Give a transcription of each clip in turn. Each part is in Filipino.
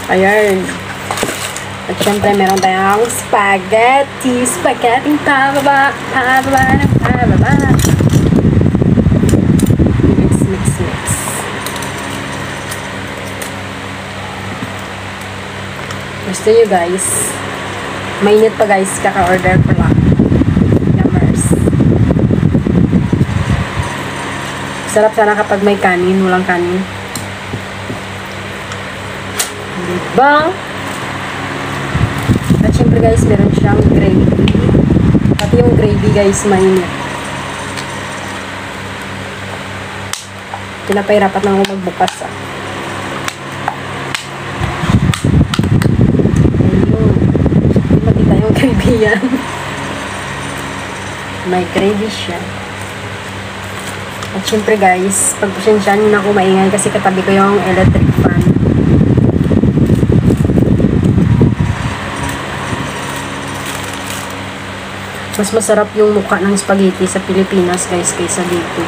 Ayan. At syempre, meron tayong spaghetti. Spaghetti pababa, pababa, pababa. Mix, mix, mix. Gusto nyo guys? Mainit pa guys, kaka-order ko lang. Yummers. Sarap sana kapag may kanin, walang kanin. Diba? At syempre guys, meron siyang gravy. Pati yung gravy guys, mainit. Pinapahirapat na ako magbukas ah. Ayun. Hindi makita yung gravy yan. May gravy siya. At syempre guys, pagpasensyahan na ako maingay kasi katabi ko yung electric fan. Mas masarap yung mukha ng spaghetti sa Pilipinas guys kaysa dito.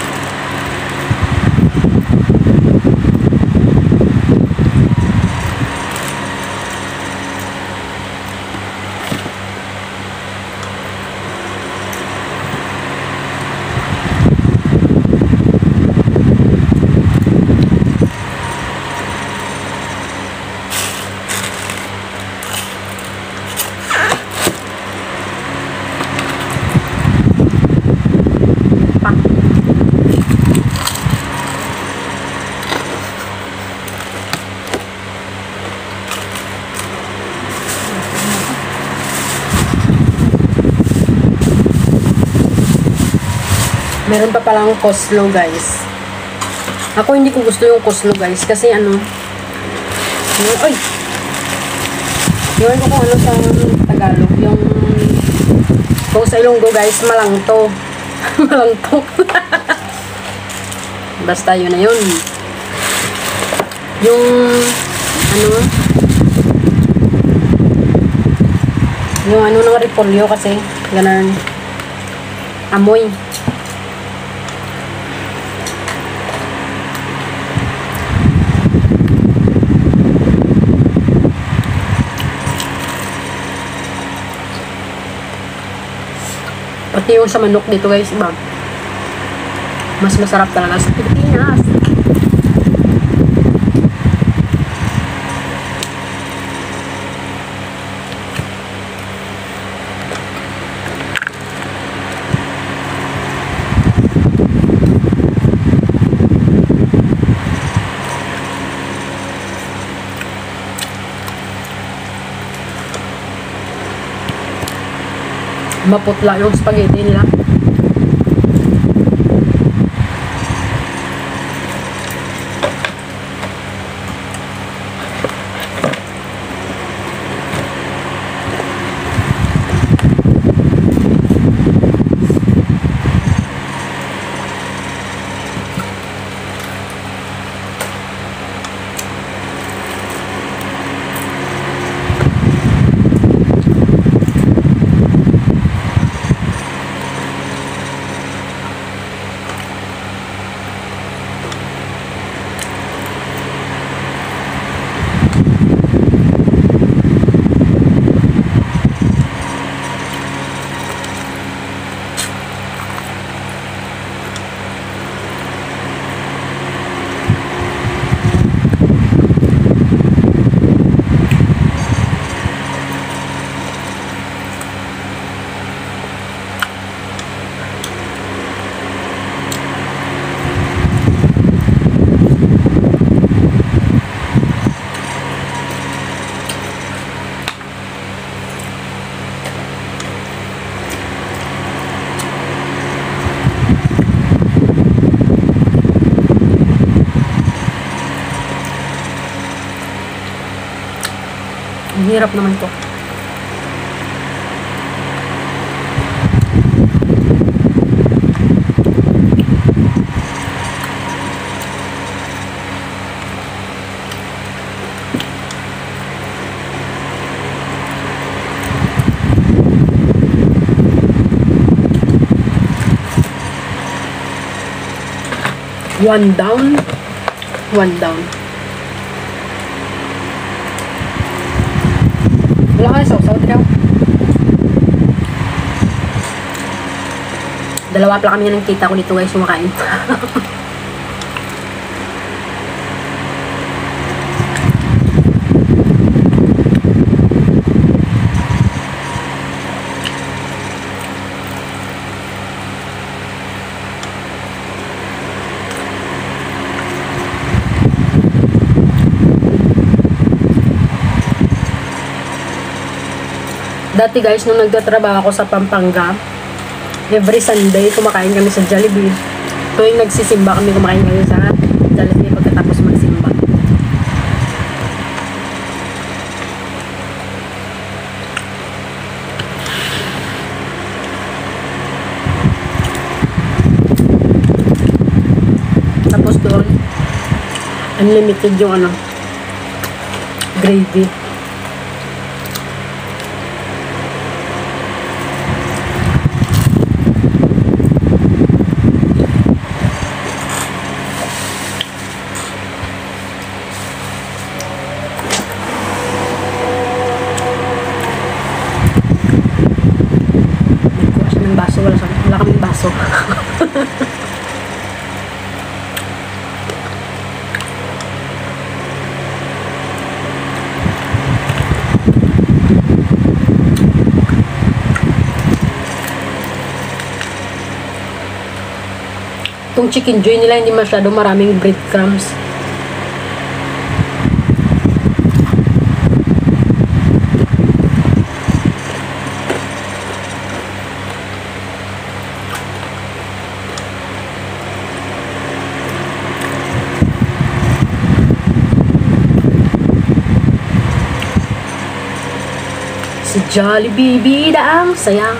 Meron pa palang coleslaw guys. Ako hindi ko gusto yung coleslaw guys kasi ano, ay, yun ko kung ano sa Tagalog, yung kung sa Ilonggo guys, malangto. Malangto. Basta yun na yun. Yung ano, yung ano ng repolyo kasi ganun amoy. Pati yung sa manok dito guys, iba. Mas masarap talaga sa Pilipinas. Maputla yung spaghetti nila. Ang hirap naman to. One down, one down. Wala ka sausaw daw. Dalawa pala kami ng tita ko dito guys, kumakain. Dati guys, nung nagtatrabaho ako sa Pampanga, every Sunday, kumakain kami sa Jollibee. Tuwing nagsisimba kami, kumakain kami sa Jollibee pagkatapos magsimba. Tapos doon, unlimited yung ano, gravy. Wala kaming baso. Itong chicken joy nila hindi masyado maraming breadcrumbs. Si Jollibee bida ang sayang.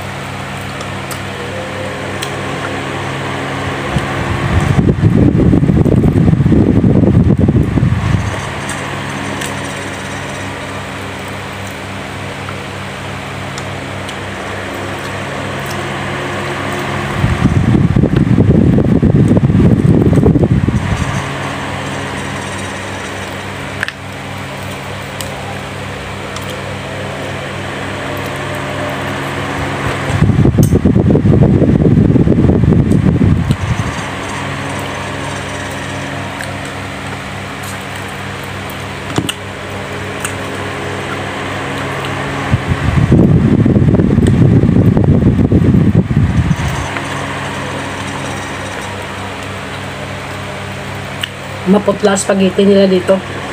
Maputla spaghetti nila dito.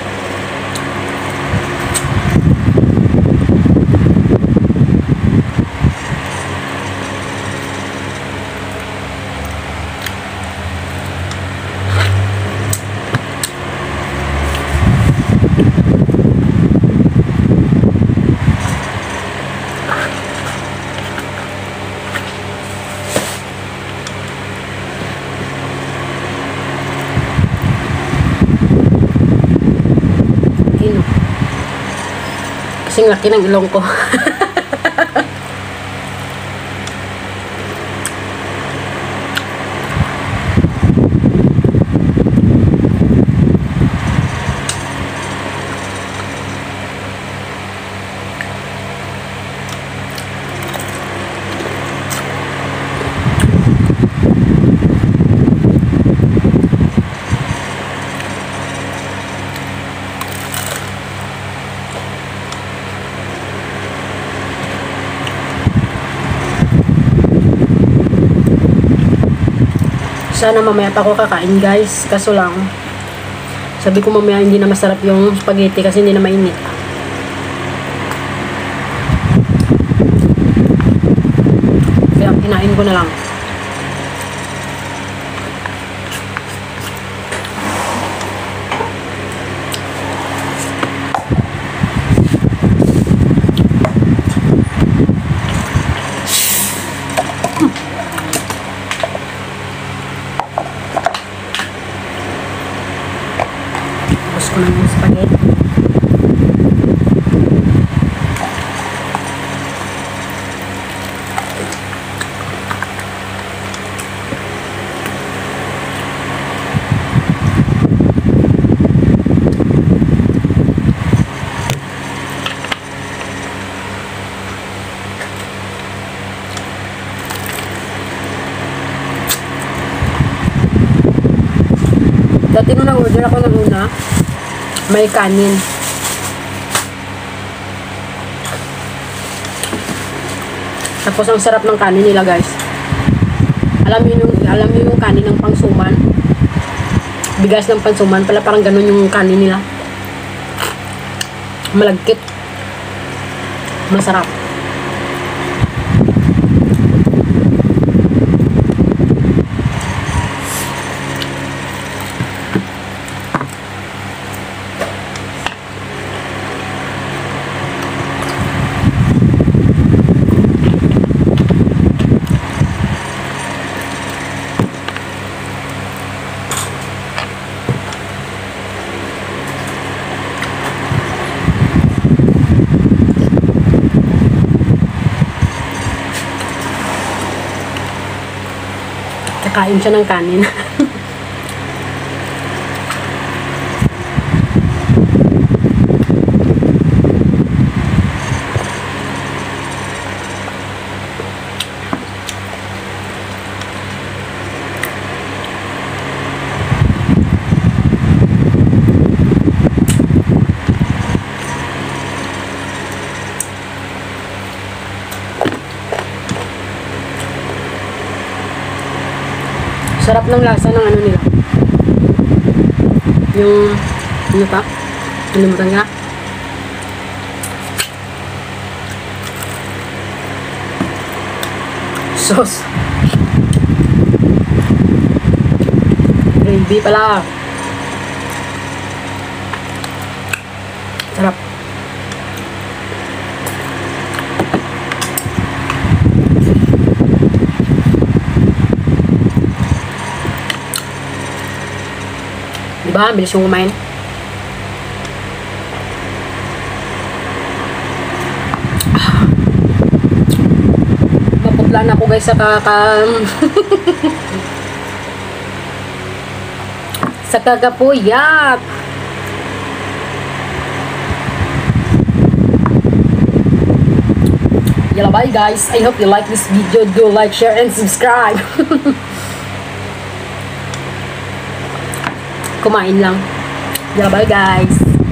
Kasing laki ng ilong ko. Sana mamaya pa ako kakain guys. Kaso lang, sabi ko mamaya hindi na masarap yung spaghetti kasi hindi na mainit. Kaya kinain ko na lang. Tapos ko na yung spaghetti. Order ako ng una. May kanin. Tapos ang sarap ng kanin nila, guys. Alam niyo yung kanin ng pangsuman. Bigas ng pangsuman pala, parang ganun yung kanin nila. Malagkit. Masarap. Kain siya ng kanin. Sarap ng lasa ng ano nila. Yung, ano pa? Nalimutan nga. Sauce. Gravy pala. Sarap. Diba? Bilis yung kumain. Maputla na ako, guys, sa sa kakapuyat. Yalla, bye guys. I hope you like this video. Do like, share, and subscribe. Kumain lang. Yalla, bye guys.